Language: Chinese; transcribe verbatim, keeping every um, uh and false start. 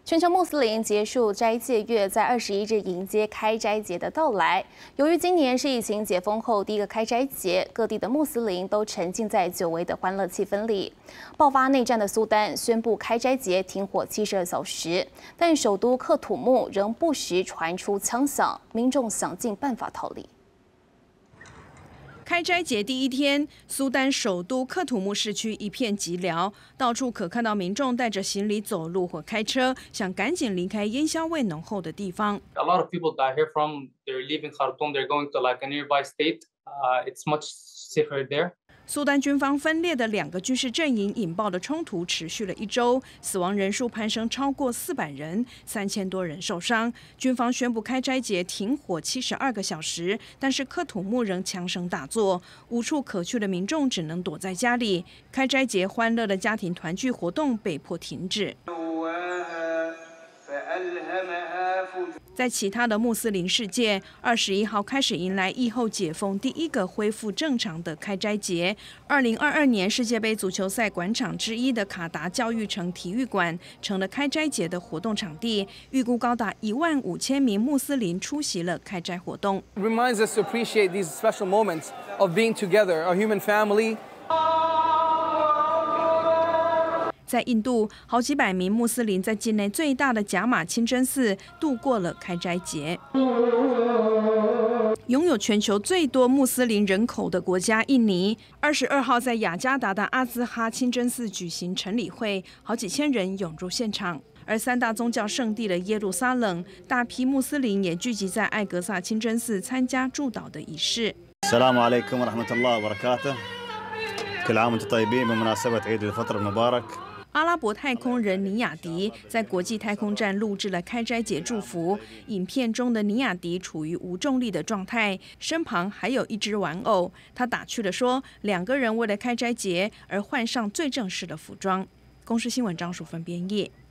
全球穆斯林结束斋戒月，在二十一日迎接开斋节的到来。由于今年是疫情解封后第一个开斋节，各地的穆斯林都沉浸在久违的欢乐气氛里。爆发内战的苏丹宣布开斋节停火七十二小时，但首都克土木仍不时传出枪响，民众想尽办法逃离。 开斋节第一天，苏丹首都克土木市区一片寂寥，到处可看到民众带着行李走路或开车，想赶紧离开烟硝味浓厚的地方。 A lot of people that I hear from, they're leaving Khartoum, they're going to like a nearby state. Uh, it's much safer there. 苏丹军方分裂的两个军事阵营引爆的冲突持续了一周，死亡人数攀升超过四百人，三千多人受伤。军方宣布开斋节停火七十二个小时，但是克土木仍枪声大作，无处可去的民众只能躲在家里。开斋节欢乐的家庭团聚活动被迫停止。 在其他的穆斯林世界，二十一号开始迎来疫后解封第一个恢复正常的开斋节。二零二二年世界杯足球赛馆场之一的卡达教育城体育馆成了开斋节的活动场地，预估高达一万五千名穆斯林出席了开斋活动。 Reminds us to appreciate these special moments of being together, a human family. 在印度，好几百名穆斯林在境内最大的贾马清真寺度过了开斋节。拥有全球最多穆斯林人口的国家印尼，二十二号在雅加达的阿兹哈清真寺举行晨礼会，好几千人涌入现场。而三大宗教圣地的耶路撒冷，大批穆斯林也聚集在艾格萨清真寺参加祝祷的仪式。 السلام عليكم ورحمة الله وبركاته. كل عام وانتم طيبين بمناسبة عيد الفطر المبارك. 阿拉伯太空人尼亚迪在国际太空站录制了开斋节祝福。影片中的尼亚迪处于无重力的状态，身旁还有一只玩偶。他打趣地说，两个人为了开斋节而换上最正式的服装。公视新闻张淑芬编译。